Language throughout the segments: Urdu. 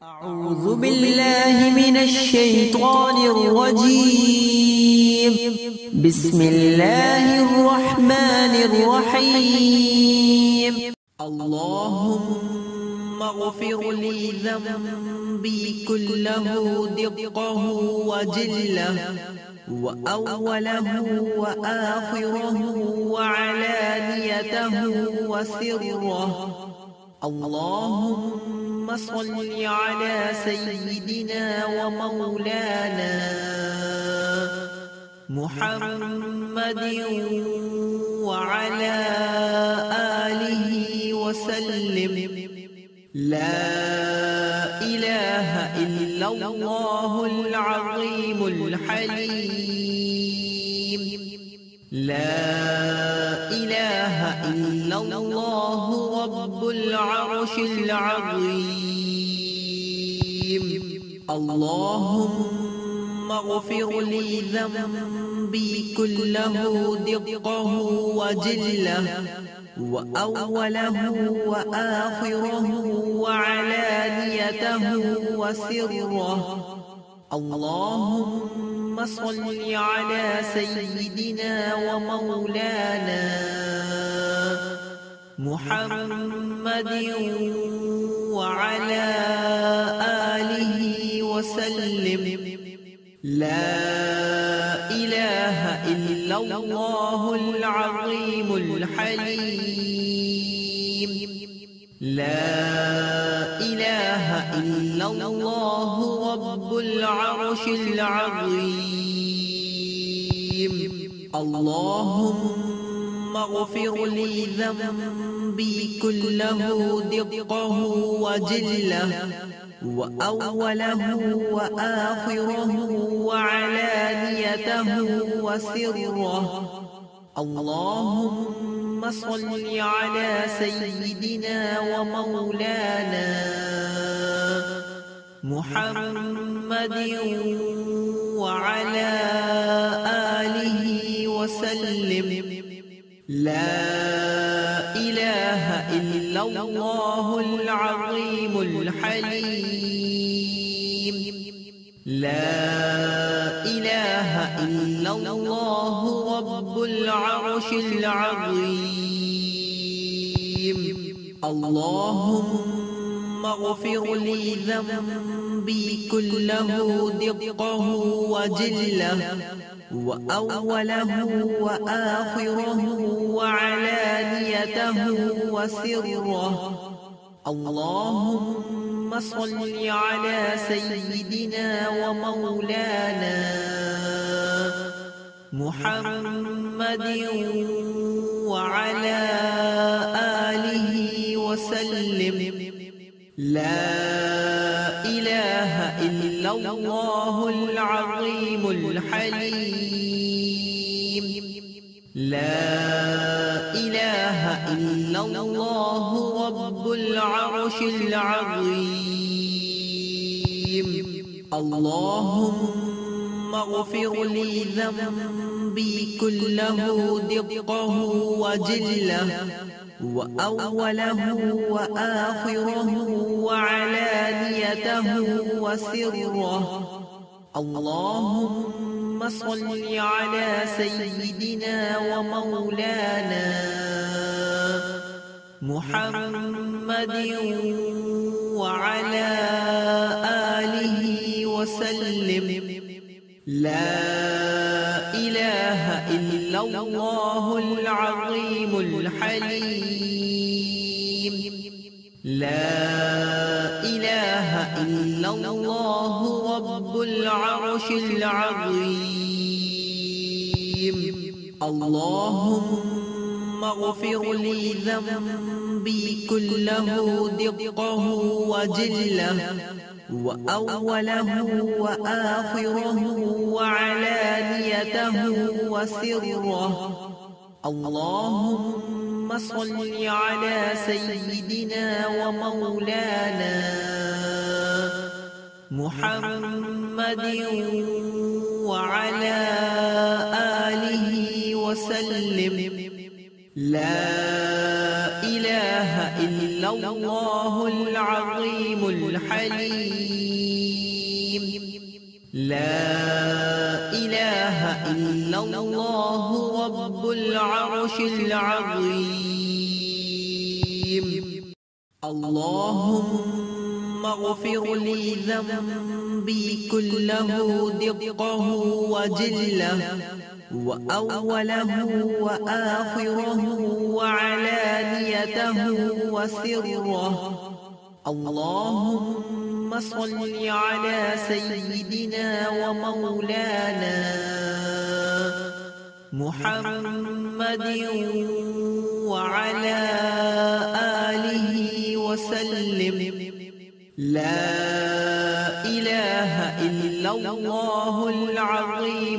أعوذ بالله من الشيطان الرجيم. بسم الله الرحمن الرحيم. اللهم اغفر لي ذنبي كله دقه وجله وأوله وآخره وعلانيته وسره. اللهم صل على سيدنا ومولانا محمد وعلى آله وسلم. لا إله إلا الله العظيم الحليم. لا إله إلا الله رب العرش العظيم. اللهم اغفر لي ذنبي كله دقه وجله وأوله وآخره وعلانيته وسره. اللهم صل على سيدنا ومولانا محمد وعلى آله وسلم. لا إله إلا الله العظيم الحليم. لا إله إلا الله رب العرش العظيم. اللهم اغفر لي ذنبي كله دقه وجله وأوله وآخره وعلانيته وسره. اللهم صل على سيدنا ومولانا محمد وعلى آله وسلم. لا إله إلا الله العظيم الحليم. لا إله إلا الله رب العرش العظيم. اللهم اغفر لي ذنبي كله دقه وجله وأوله وآخره وعلانيته وسره. اللهم صل على سيدنا ومولانا محمد وعلى آله وسلم. لا إله إلا الله العظيم الحليم. لا إله إلا الله رب العرش العظيم. اللهم اغفر لي ذنبي كله دقه وجله وأوله وآخره وعلانيته وسره. اللهم صل على سيدنا ومولانا محمد وعلى آله وسلم. لا إله إلا الله العظيم الحليم. لا إله إلا الله رب العرش العظيم. اللهم اغفر لي ذنبي كله دقه وجله وأوله وآخره وعلانيته وسره. اللهم صل على سيدنا ومولانا محمد وعلى آله وسلم. لا إله إلا إلا الله العظيم الحليم. لا إله إلا الله رب العرش العظيم. اللهم اغفر لي ذنبي كله دقه وجله وأوله وآخره وعلانيته وسره. اللهم صل على سيدنا ومولانا محمد وعلى آله وسلم. لا إله إلا الله العظيم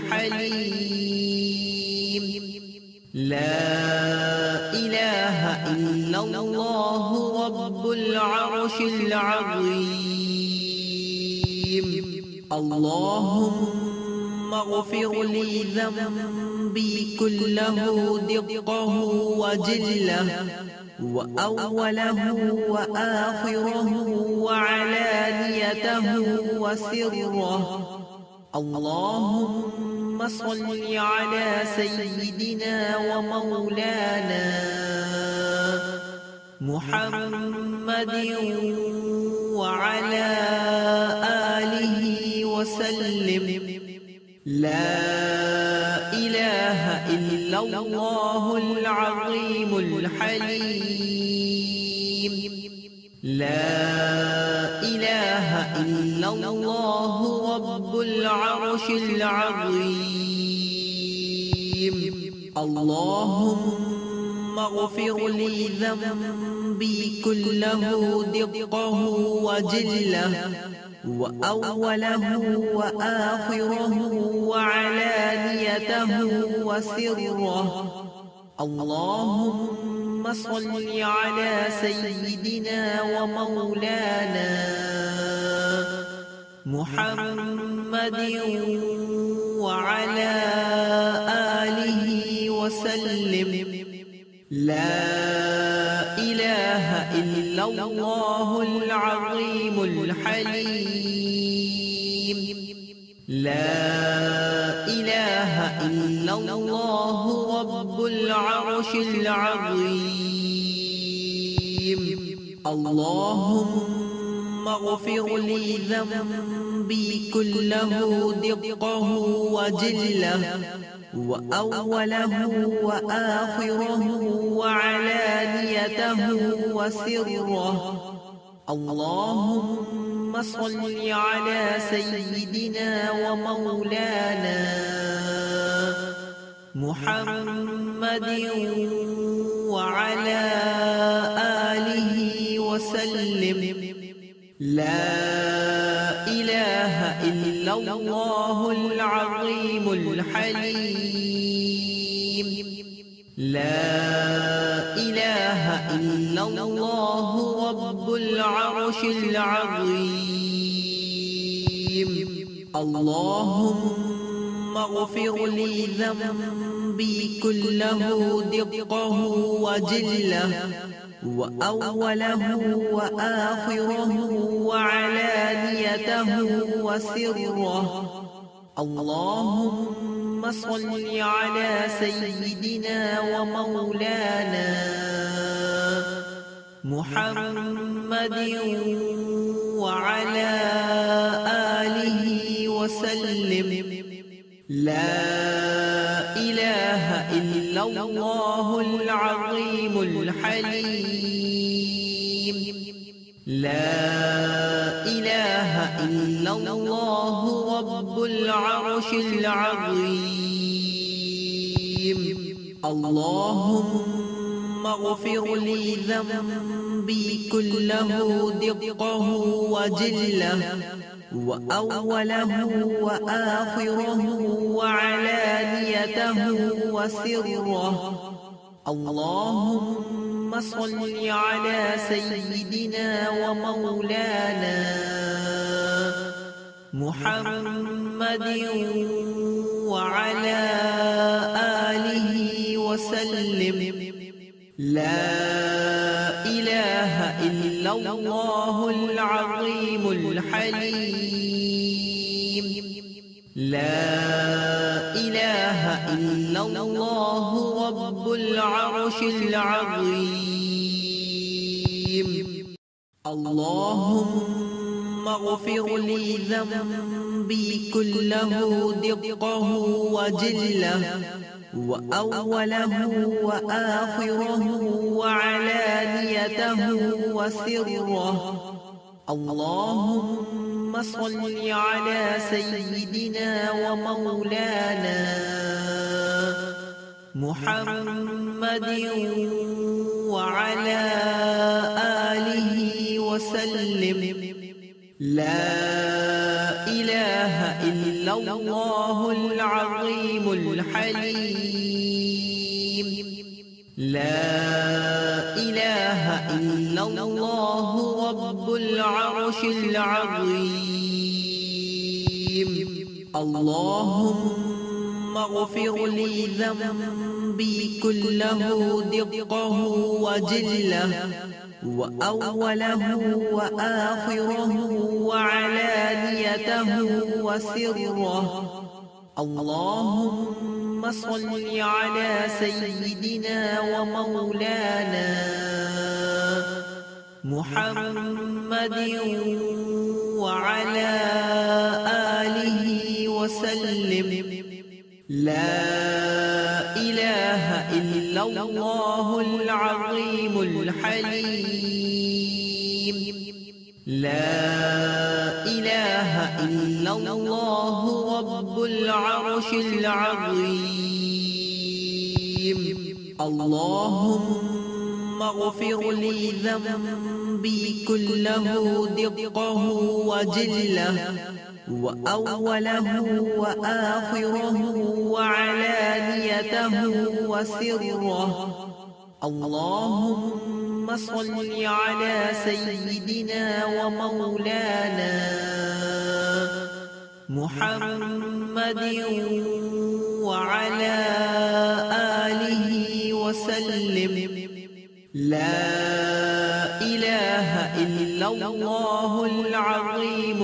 الحليم. لا إله إلا الله رب العرش العظيم. اللهم اغفر لي ذنبي كله دقه وجله وأوله وآخره وعلانيته وسره. اللهم صل على سيدنا ومولانا محمد وعلى آله وسلم. لا إله إلا الله العظيم الحليم. لا إله إلا الله رب العرش العظيم. اللهم اغفر لي ذنبي كله دقه وجله وأوله وآخره وعلانيته وسره. اللهم صل على سيدنا ومولانا محمد وعلى آله وسلم. لا إله إلا الله العظيم الحليم. لا إله إلا الله رب العرش العظيم. اللهم اغفر لي ذنبي كله دقه وجله وأوله وآخره وعلانيته وسره. اللهم صل على سيدنا ومولانا محمد وعلى آله وسلم. لا إله إلا الله العظيم الحليم. لا إله إلا الله رب العرش العظيم. اللهم اغفر لي ذنبي كله دقه وجله وأوله وآخره وعلانيته وسره. اللهم صل على سيدنا ومولانا محمد وعلى آله وسلم. لا إله إلا الله العظيم الحليم. لا إله إلا الله رب العرش العظيم. اللهم اغفر لي ذنبي كله دقه وجله وأوله وآخره وعلانيته وسره. اللهم صل على سيدنا ومولانا محمد وعلى آله وسلم. لا إله الله العظيم الحليم. لا إله إلا الله رب العرش العظيم. اللهم اغفر لي ذنبي كله دقه وجله وأوله وآخره وعلانيته وسره. اللهم صل على سيدنا ومولانا محمد وعلى آله وسلم. لا إله إلا الله العظيم الحليم. لا إله إلا الله رب العرش العظيم. اللهم اغفر لي ذنبي كله دقه وجله وأوله وآخره وعلانيته وسره. اللهم صل على سيدنا ومولانا محمد وعلى آله وسلم. لا إله إلا الله العظيم الحليم. لا إله إلا الله رب العرش العظيم. اللهم اغفر لي ذنبي كله دقه وجله وأوله وآخره وعلانيته وسره. اللهم صل على سيدنا ومولانا محمد وعلى آله وسلم. لا إله إلا الله العظيم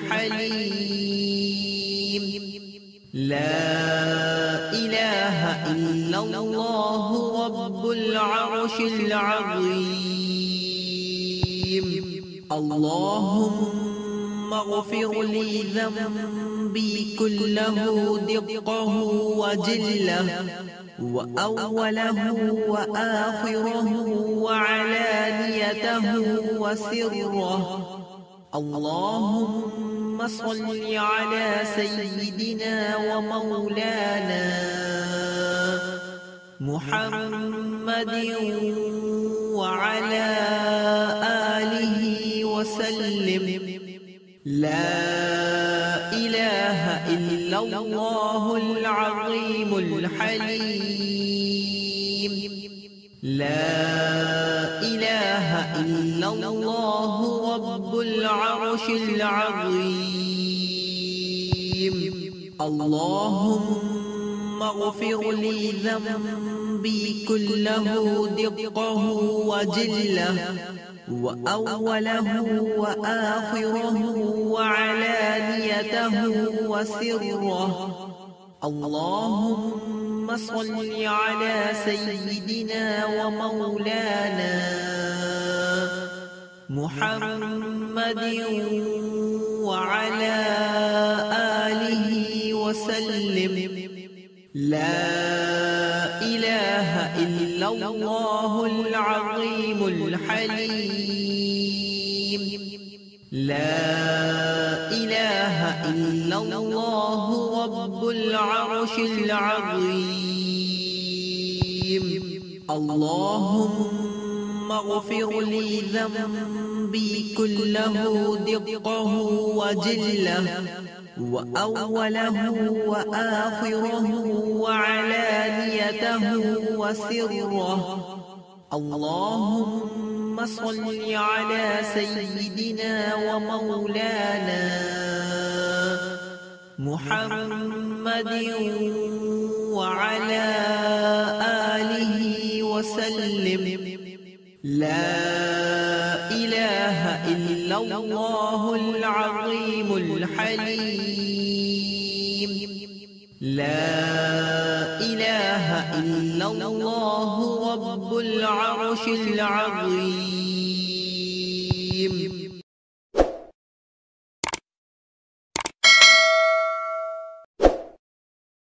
الحليم. لا إله إلا الله رب العرش العظيم. اللهم اغفر لي ذنبي كله دقه وجله وأوله وآخره وعلانيته وسره. اللهم صل على سيدنا ومولانا محمد وعلى آله وسلم. لا إله إلا الله العظيم الحليم. لا إله إلا الله رب العرش العظيم. اللهم اغفر لي ذنبي كله دقه وجله وأوله وآخره وعلانيته وسره. اللهم صل على سيدنا ومولانا محمد وعلى آله وسلم. لا إله إلا الله العظيم الحليم. لا إله إلا الله رب العرش العظيم. اللهم اغفر لي ذنبي كله دقه وجله وأوله وآخره وعلانيته وسره. اللهم صل على سيدنا ومولانا محمد وعلى آله وسلم. لا إله إلا الله العظيم الحليم لا إله إلا الله رب العرش العظيم